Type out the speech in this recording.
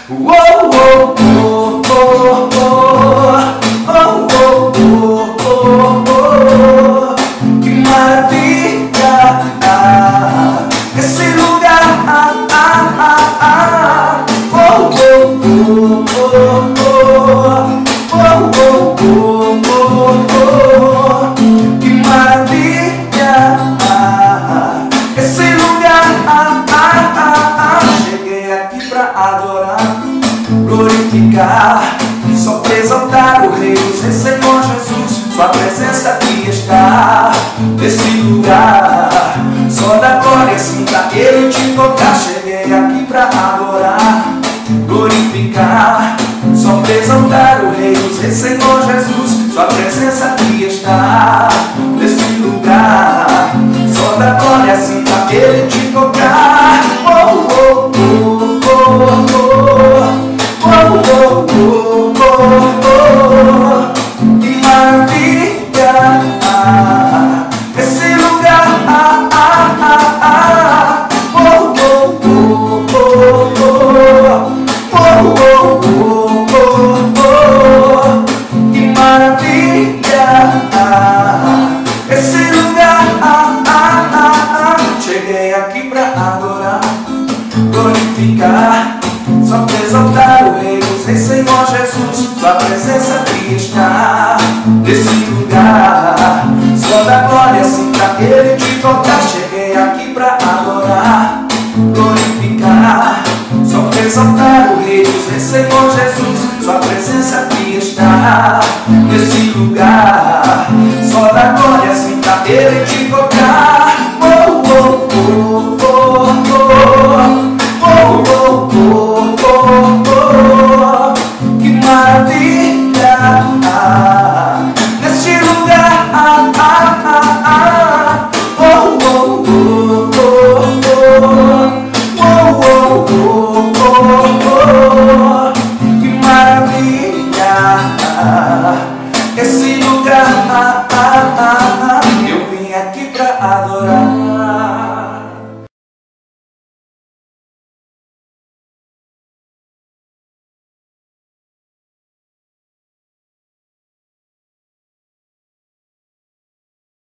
Que maravilha esse lugar. Que maravilha esse lugar. Cheguei aqui pra adorar, glorificar, só pra exaltar o Rei dos Reis, Senhor Jesus. Sua presença aqui está nesse lugar, só da glória sim pra Ele te tocar. Cheguei aqui pra adorar, glorificar, só pra exaltar o Rei dos Reis, Senhor Jesus. Sua presença aqui está nesse lugar, só da glória sim pra Ele te tocar. Que maravilha esse lugar. Que maravilha esse lugar. Cheguei aqui pra adorar, glorificar, só pra exaltar o Rei dos Reis, Senhor Jesus. Sua presença aqui está nesse lugar, só da glória sim pra Ele te tocar. Cheguei aqui pra adorar, glorificar, só pra exaltar o Rei dos Reis, Senhor Jesus. Sua presença aqui está nesse lugar, só da glória sim pra Ele te tocar. Que maravilha neste lugar. Que maravilha esse lugar. Eu vim aqui pra adorar.